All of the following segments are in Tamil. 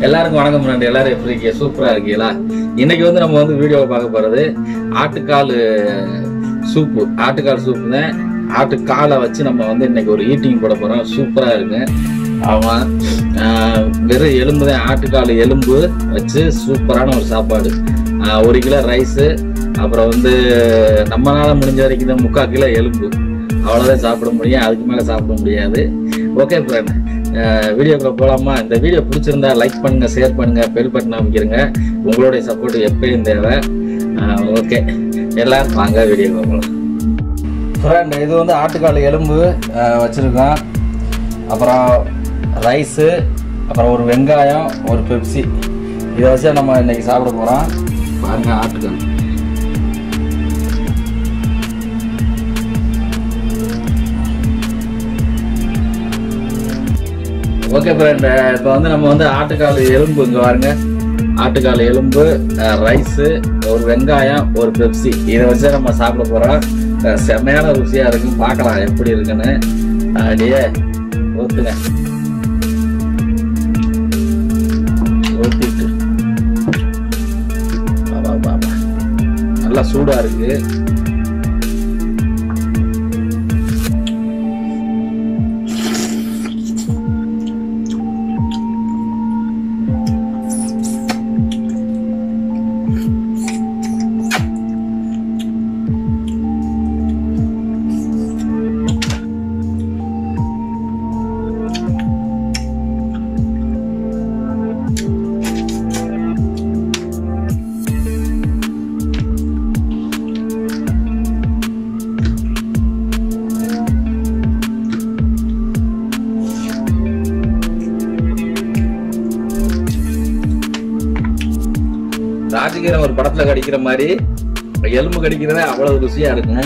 எல்லாருக்கும் வணக்கம் ஃப்ரெண்ட். எல்லாரும் எப்படி இருக்கீங்க? சூப்பரா இருக்கீங்களா? இன்னைக்கு வந்து நம்ம வந்து வீடியோவை பார்க்க போறது ஆட்டுக்கால் சூப்பு. ஆட்டுக்கால் சூப்பு தான். ஆட்டுக்காலை வச்சு நம்ம வந்து இன்னைக்கு ஒரு ஈட்டிங் போட போறோம். சூப்பரா இருக்கு. அவன் வெறும் எலும்பு தான், ஆட்டுக்கால் எலும்பு வச்சு சூப்பரான ஒரு சாப்பாடு. 1 கிலோ ரைஸு, அப்புறம் வந்து நம்மளால முடிஞ்ச வரைக்கும் 3/4 கிலோ எலும்பு, அவ்வளோதான் சாப்பிட முடியும். அதுக்கு மேலே சாப்பிட முடியாது. ஓகே ஃப்ரெண்ட், வீடியோக்குள்ள போகலாமா? இந்த வீடியோ பிடிச்சிருந்தா லைக் பண்ணுங்க, ஷேர் பண்ணுங்க, பெல் பட்டன் அமைக்கிறங்க. உங்களுடைய சப்போர்ட் எப்பயும் தேவை. ஓகே, எல்லாரும் வாங்க வீடியோக்குள்ள போகலாம். ஃப்ரெண்ட், இது வந்து ஆட்டுக்கால் எலும்பு வச்சுருக்கோம், அப்புறம் ரைஸு, அப்புறம் ஒரு வெங்காயம், ஒரு பெப்சி. இதை வச்சு நம்ம இன்னைக்கு சாப்பிட போகிறோம். பாருங்க ஆட்டுக்கால். ஓகே ஃப்ரெண்ட், இப்போ வந்து நம்ம வந்து ஆட்டுக்கால் எலும்பு, இங்கே பாருங்க, ஆட்டுக்கால் எலும்பு, ரைஸு, ஒரு வெங்காயம், ஒரு பெப்சி, இதை வச்சு நம்ம சாப்பிட போகிறோம். செம்மையான ருசியாக இருக்கும். பார்க்கலாம் எப்படி இருக்குன்னு. அப்படியே ஊற்றுங்க, ஊற்றிட்டு பாபா பாபா, நல்லா சூடாக இருக்கு. ராஜகீரம் ஒரு படத்துல கடிக்கிற மாதிரி எலும்பு கடிக்கிறதே அவ்வளவு ருசியா இருக்குங்க.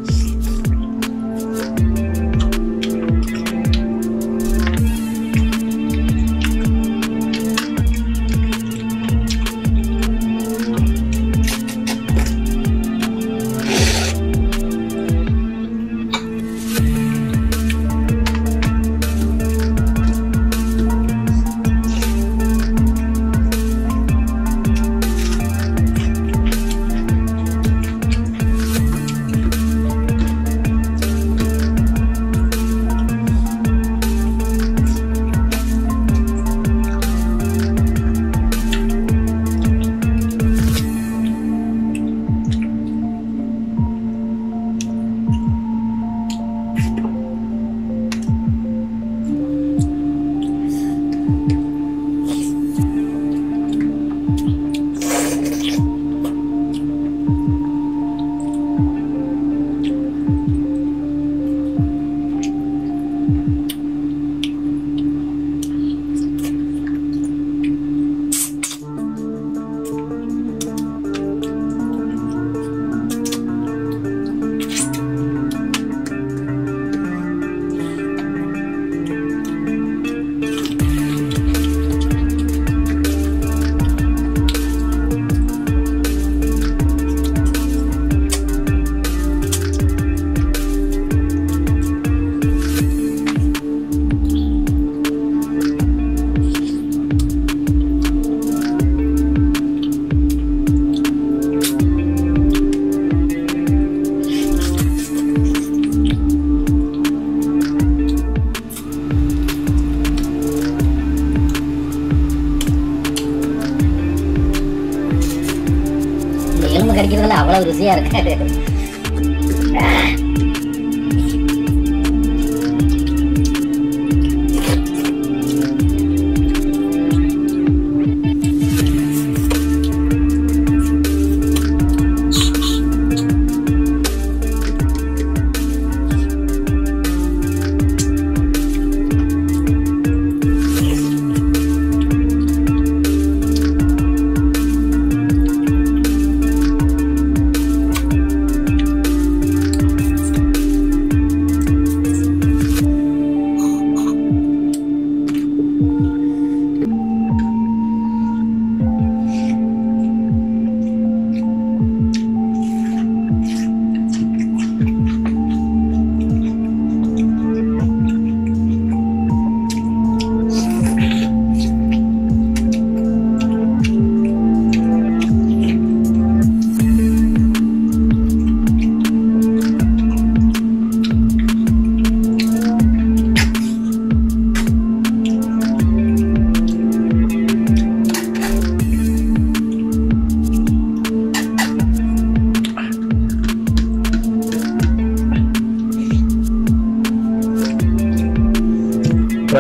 எலும்பு கடிக்கிறதுல அவ்வளவு ருசியா இருக்காது.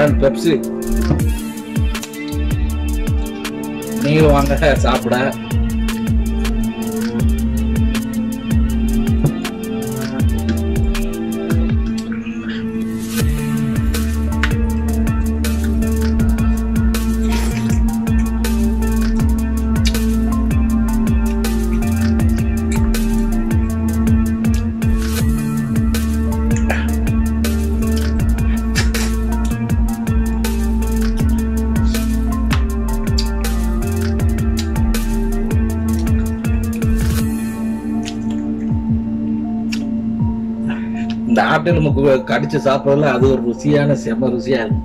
Brand Pepsi. நீங்களும் வாங்க சாப்பிட. இந்த ஆட்டு நமக்கு கடிச்சு சாப்பிடறதுல அது ஒரு ருசியான செம ருசியா இருக்கும்.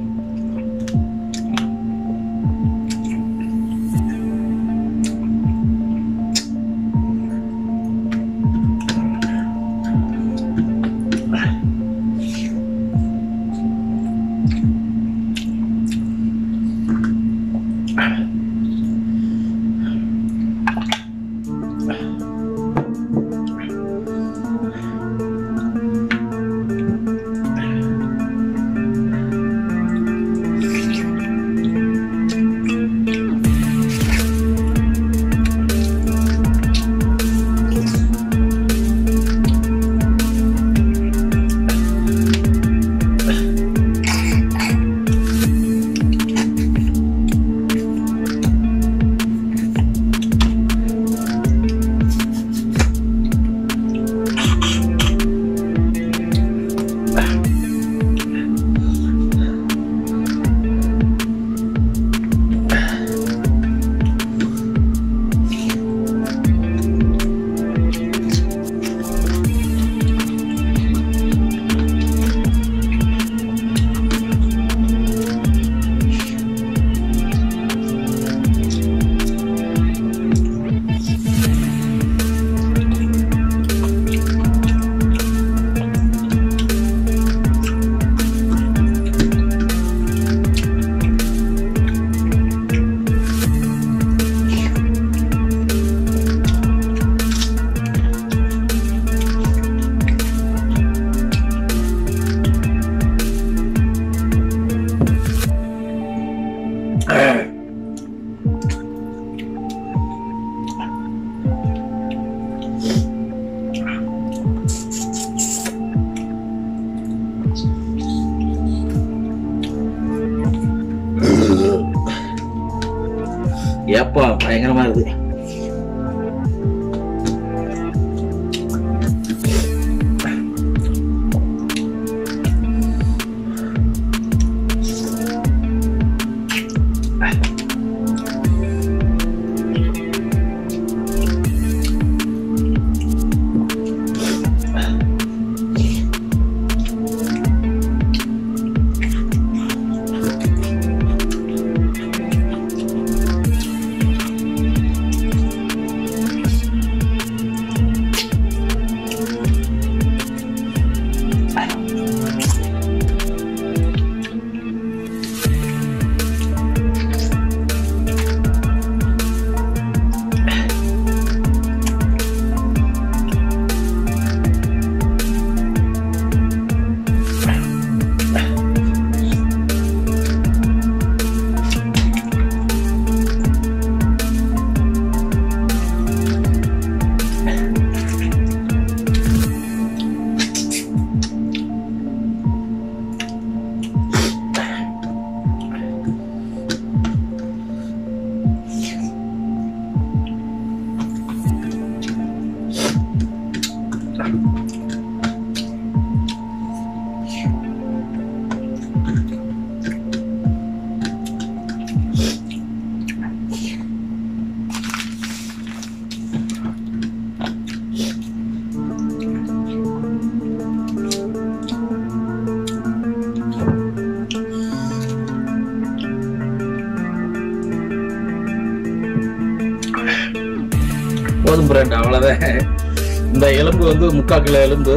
ஏப்பா பயங்கரமா இருக்கு. போதும் பிராண்ட் அவ்வளவுதான். இந்த எலும்பு வந்து 3/4 கிலோ எலும்பு,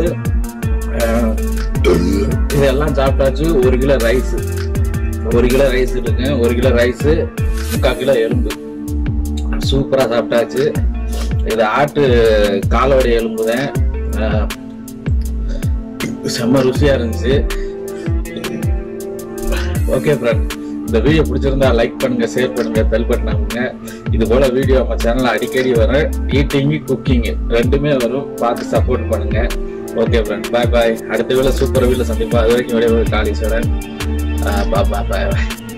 இதெல்லாம் சாப்பிட்டாச்சு. 1 கிலோ ரைஸ், 1 கிலோ ரைஸ் இருக்கு, 1 கிலோ ரைஸ், 3/4 கிலோ எலும்பு சூப்பரா சாப்பிட்டாச்சு. இது ஆட்டு காலோடைய எலும்பு தான், செம்ம ருசியா இருந்துச்சு. ஓகே ஃப்ரெண்ட், இந்த வீடியோ பிடிச்சிருந்தா லைக் பண்ணுங்க, ஷேர் பண்ணுங்க, பெல் பட்டன் அமுக்குங்க. இது போல வீடியோ நம்ம சேனல்ல அடிக்கடி வரும். ஈட்டிங் குக்கிங் ரெண்டுமே வரும், பார்த்து சப்போர்ட் பண்ணுங்க. Okay friend, bye bye. அடுத்த வீடியோ சூப்பர் வீடியோ சந்திப்போம். அது வரைக்கும் விடைபெறுவது காளீஸ்வரன். பாய் பாய்.